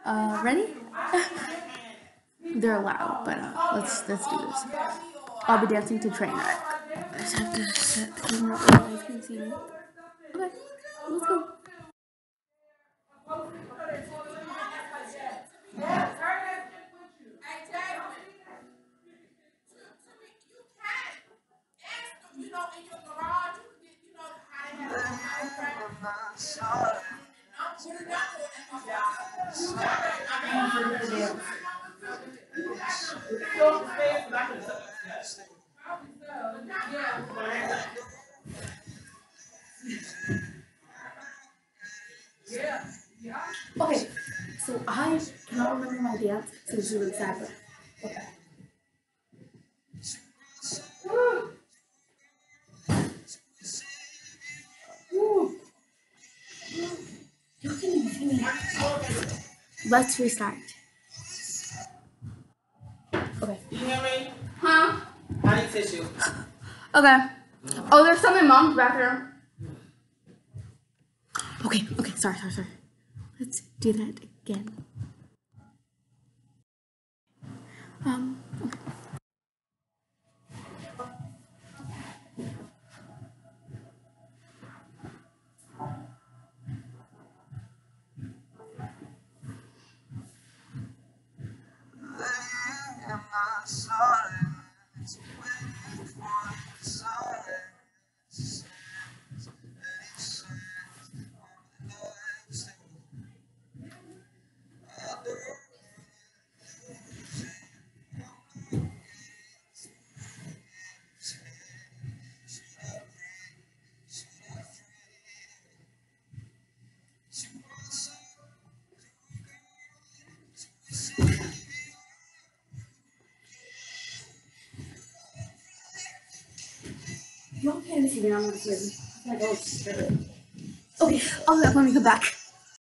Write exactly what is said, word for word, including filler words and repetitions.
Uh, ready? They're loud, but uh, let's let's do this. I'll be dancing to Trainwreck. I just have to set the camera up so you guys can see me. Okay, let's go. Okay, so I cannot remember my dance, so this is really sad, but okay. You can even see me. Let's restart. Okay. You hear me? Huh? I need tissue. Okay. Oh, there's some in mom's bathroom. Okay, okay, sorry, sorry, sorry. Let's do that again. Um, okay. Y'all can't see me, I'm not here. Like, oh, shit. Okay, oh, let me come back.